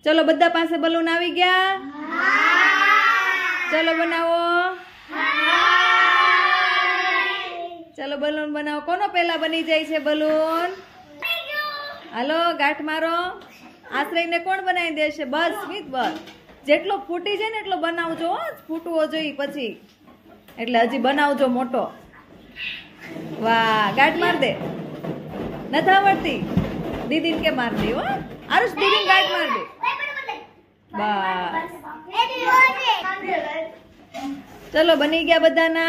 चलो बधा पासे बलून आवी गया। चलो बनावो। चलो बलून बनावो। कोनो पहला बनी जाय छे बलून? हालो गांठ मारो। आश्रय ने कोण बनावी देशे? बस स्मित बस जेटलो फूटी जाय ने एटलो बनावजो। फूटવો જોઈએ પછી એટલે હજી બનાવજો મોટો। વાહ ગાંઠ मार दे। નથી આવડતી? दीदी के मार दी हो। आरुष दीदी गांठ मार दे। बस चलो बनी गया बधाना।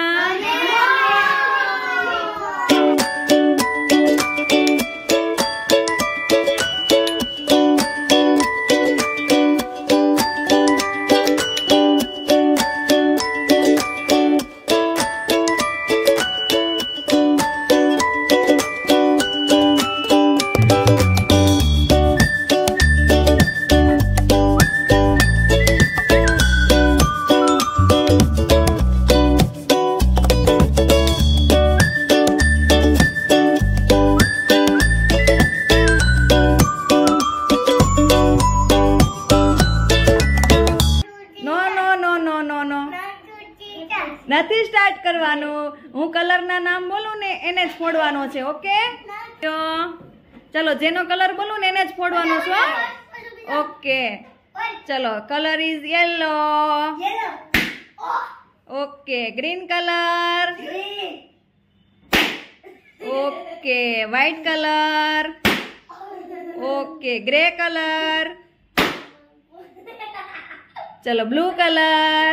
નથી સ્ટાર્ટ કરવાનું। હું કલર ના નામ બોલું ને એને જ ફોડવાનો છે। ઓકે ચલો જેનો કલર બોલું ને એને જ ફોડવાનો છે। ઓકે ચલો colour is yellow. Okay green colour. Okay white colour. Okay grey colour. चलो ब्लू कलर।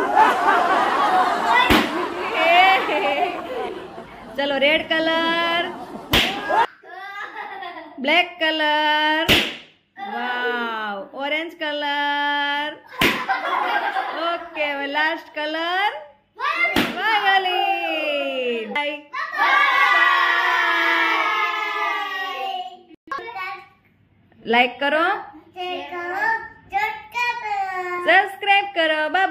चलो red colour. Black colour. Wow orange colour. Okay last colour violet. Like करो, सब्सक्राइब करो। बाय।